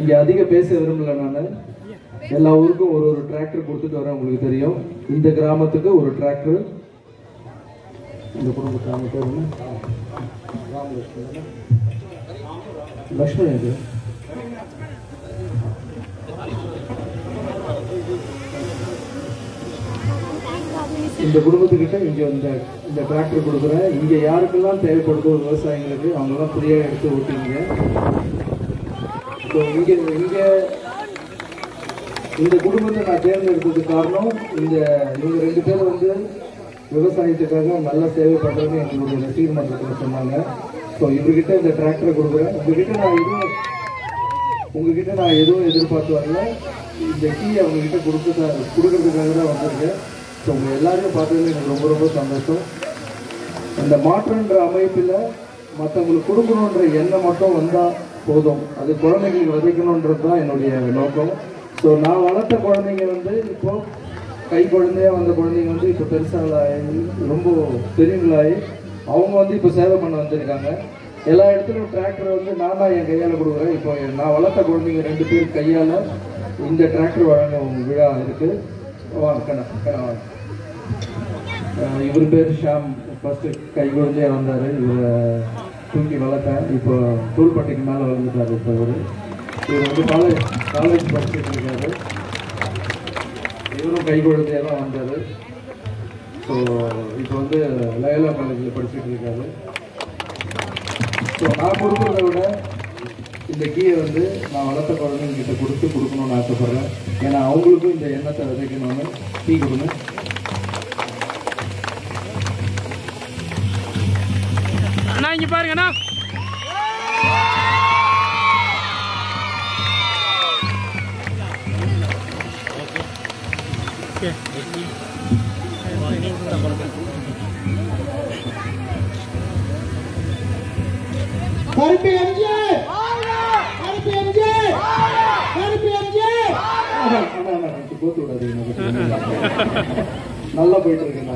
இங்கே அதிக பேச விரும்பல. நான் எல்லா ஊருக்கும் ஒரு ஒரு டிராக்டர் கொடுத்துட்டு வரேன். உங்களுக்கு தெரியும், இந்த கிராமத்துக்கு ஒரு டிராக்டர். இந்த குடும்பத்தான பேர் என்ன? லக்ஷ்மணன். இது இந்த குடும்பத்துக்கிட்ட இங்கே இந்த டிராக்டர் கொடுக்குறேன். இங்கே யாருக்கெல்லாம் தேவைப்படுதோ விவசாயிங்களுக்கு அவங்கெல்லாம் ஃப்ரீயாக எடுத்து ஓட்டிங்க. ஸோ இங்கே இந்த குடும்பத்தை நான் தேர்ந்தெடுத்ததுக்கு காரணம் இவங்க 2 பேர் வந்து விவசாயத்துக்காக நல்லா சேவை பண்ணுறதுன்னு எங்களுடைய ரசிகர் மன்றத்தில் சொன்னாங்க. ஸோ இவர்கிட்ட இந்த டிராக்டரை கொடுக்குறேன். உங்ககிட்ட நான் எதுவும் எதிர்பார்த்து வரல. இந்த கீ அவங்ககிட்ட கொடுக்கறதுக்காக தான் வந்திருக்கேன். ஸோ உங்கள் எல்லாரையும் பார்த்ததுல எனக்கு ரொம்ப ரொம்ப சந்தோஷம். அந்த மாற்றன்ற அமைப்பில் மற்றவங்களுக்கு கொடுக்கணுன்ற எண்ணம் மட்டும் வந்தால் போதும். அது குழந்தைங்களுக்கு விதைக்கணுன்றது தான் என்னுடைய நோக்கம். ஸோ நான் வளர்த்த குழந்தைங்க வந்து இப்போ கை குழந்தையாக வந்த குழந்தைங்க வந்து இப்போ பெருசாகி ரொம்ப பெரியவங்களாகி அவங்க வந்து இப்போ சேவை பண்ண வந்திருக்காங்க. எல்லா இடத்துலையும் டிராக்டரை வந்து நான் தான் என் கையால் கொடுக்குறேன். இப்போ நான் வளர்த்த குழந்தைங்க 2 பேர் கையால் இந்த டிராக்டர் வழங்கும் விழா இருக்குது. வாங்க. இவர் பேர் ஷாம். ஃபஸ்ட்டு கை குழந்தையாக வந்தார். இவரை தூக்கி வளர்த்தேன். இப்போ தூள்பட்டிக்கு மேலே வளர்ந்துட்டார். இப்போ இவர் வந்து காலேஜ் படிச்சுட்டு இருக்காரு. இவரும் கை குழந்தையாக தான் வந்தார். ஸோ இப்போ வந்து லயோலா காலேஜில் படிச்சுட்டு இருக்காரு. ஸோ நான் கொடுக்குறத விட இந்த கீயை வந்து நான் வளர்த்த குழந்தைங்கிட்ட கொடுக்கணும்னு ஆசைப்பட்றேன். ஏன்னா அவங்களுக்கும் இந்த எண்ணத்தை விதைக்கணும்னு. டீ கொடுங்க. அண்ணா இங்கே பாருங்கண்ணா. நல்லா போயிட்டு இருக்குண்ணா.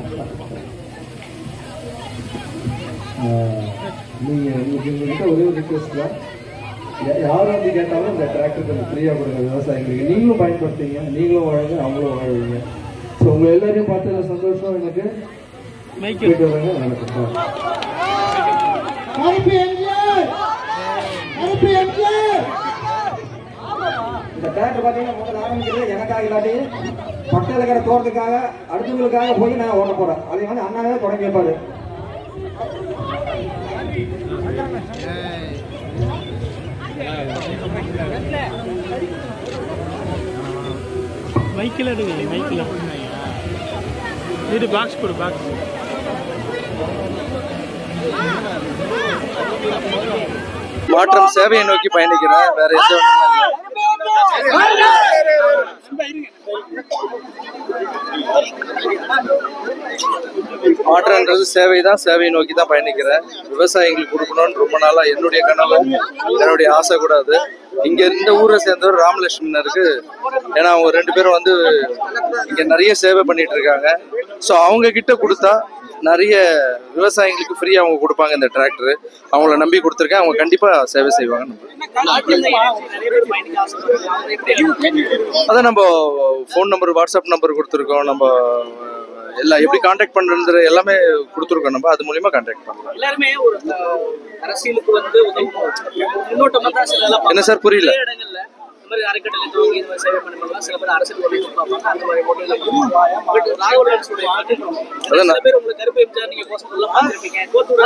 உங்ககிட்ட ஒரே ஒரு ரிக்வெஸ்ட் தான். யார் வந்து கேட்டாலும் இந்த டிராக்டர் கொஞ்சம் ஃப்ரீயாக கொடுங்க விவசாயிகளுக்கு. நீங்களும் பயன்படுத்திங்க, நீங்களும் வாழுங்க, அவங்களும் வாழ்வீங்க. ஸோ உங்கள் எல்லாரையும் பார்த்ததில் சந்தோஷம் எனக்கு. போயிட்டு வரேங்க. வணக்கம். இந்த டிராக்டர் பார்த்தீங்கன்னா முதல்ல ஆரம்பிக்கிறது எனக்காக இல்லாட்டி பக்கத்தில் இருக்கிற தோட்டத்துக்காக அடுத்தவங்களுக்காக போய் நான் ஓட போகிறேன். அதை வந்து அண்ணாவே தொடங்கி வைப்பாரு. மைக்கில் எடுங்க. மைக்கில் இது பாக்ஸ் கொடு. பாக்ஸ் மாற்றம் சேவையை நோக்கி பயணிக்கிறேன். வேற எந்த மாற்றம்ன்றது சேவை தான். சேவையை நோக்கி தான் பயணிக்கிறேன். விவசாயிகளுக்கு கொடுக்கணும்னு ரொம்ப நாளா என்னுடைய கனவு, என்னுடைய ஆசை கூட அது. இங்க இந்த ஊரை சேர்ந்தவர் ராமலட்சுமணருக்கு. ஏன்னா அவங்க 2 பேரும் வந்து இங்க நிறைய சேவை பண்ணிட்டு இருக்காங்க. ஸோ அவங்க கிட்ட கொடுத்தா நிறைய விவசாயிகளுக்கு ஃப்ரீயா அவங்க கொடுப்பாங்க இந்த டிராக்டர். அவங்கள நம்பி கொடுத்துருக்கேன். அவங்க கண்டிப்பா சேவை செய்வாங்க. அதான் நம்ம ஃபோன் நம்பர், வாட்ஸ்அப் நம்பர் கொடுத்துருக்கோம். நம்ம எல்லாம் எப்படி கான்டாக்ட் பண்றது எல்லாமே கொடுத்துருக்கோம். நம்ம அது மூலியமா கான்டாக்ட் பண்ணலாம். எல்லாருமே ஒரு அரசியலுக்கு வந்து முன்னோட்டமா தான் சில என்ன சார் புரியல? இந்த மாதிரி அரைக்கட்டளை துவங்கி இந்த மாதிரி சேவை பண்ணலாம். சில பேர் அரசியல் ஓட்டிட்டு பார்ப்பாங்க. அந்த மாதிரி ஓட்டில பட் ராகவலன்ஸ் உடைய சில பேர் உங்களுக்கு கருப்பு எம்ஜிஆர் நீங்க போஸ்ட் எல்லாம் பார்த்திருப்பீங்க.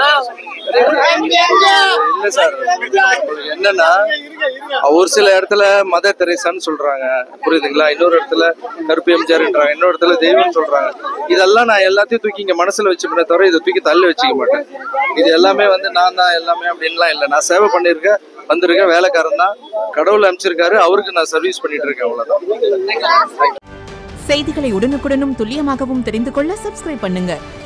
இல்ல சார், என்னன்னா ஒரு சில இடத்துல மதர் தெரேசான்னு சொல்றாங்க, புரியுதுங்களா? இன்னொரு இடத்துல கருப்பு எம்ஜிஆர்ன்றாங்க, இன்னொரு இடத்துல தெய்வம்னு சொல்றாங்க. இதெல்லாம் நான் எல்லாத்தையும் தூக்கி இங்க மனசுல வச்சுப்பேனே தவிர இதை தூக்கி தள்ளி வச்சுக்க மாட்டேன். இது எல்லாமே வந்து நான் தான் எல்லாமே அப்படின்லாம் இல்லை. நான் சேவை பண்ணியிருக்கேன், வந்திருக்கேன், வேலைக்காரன் தான். கடவுள் அமைச்சிருக்காரு, அவருக்கு நான் சர்வீஸ் பண்ணிட்டு இருக்கேன், அவ்வளவுதான். செய்திகளை உடனுக்குடனும் துல்லியமாகவும் தெரிந்து கொள்ள சப்ஸ்கிரைப் பண்ணுங்க.